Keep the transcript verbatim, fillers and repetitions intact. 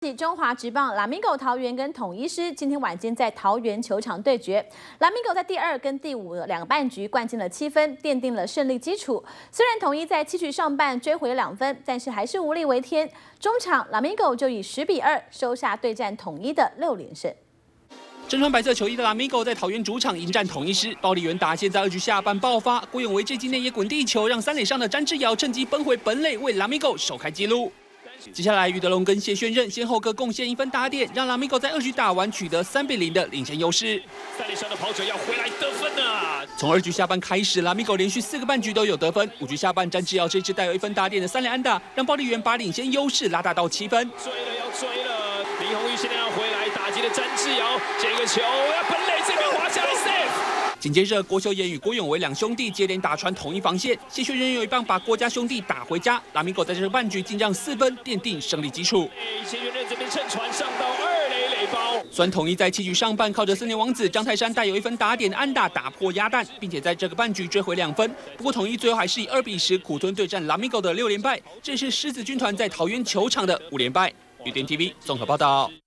中华职棒拉米狗桃园跟统一狮今天晚间在桃园球场对决，拉米狗在第二跟第五两个半局灌进了七分，奠定了胜利基础。虽然统一在七局上半追回了两分，但是还是无力为天。中场拉米狗就以十比二收下对战统一的六连胜。 身穿白色球衣的拉米狗在桃园主场迎战统一狮，暴力员打线在二局下半爆发，郭永维这记内野滚地球让三垒上的詹志尧趁机奔回本垒，为拉米狗首开纪录。接下来，于德龙跟谢轩任先后各贡献一分打点，让拉米狗在二局打完取得三比零的领先优势。 三垒上的跑者要回来得分啊！ 从二局下半开始，拉米狗连续四个半局都有得分。五局下半，詹志尧这支带有一分打点的三垒安打，让暴力员把领先优势拉大到七分。 追了要追了，林泓育现在要回来打击的詹志尧，这个球要本垒这边滑下来 safe。 紧接着，郭秀妍与郭永维两兄弟接连打穿统一防线，谢轩任有一棒把郭家兄弟打回家。拉米狗在这个半局竟让四分，奠定胜利基础。 谢轩任这边乘船上到二垒垒包。 虽然统一在七局上半靠着森林王子张泰山带有一分打点的安打打破鸭蛋，并且在这个半局追回两分。不过统一最后还是以二比十苦吞对战拉米狗的六连败，这是狮子军团在桃园球场的五连败。绿电 T V 综合报道。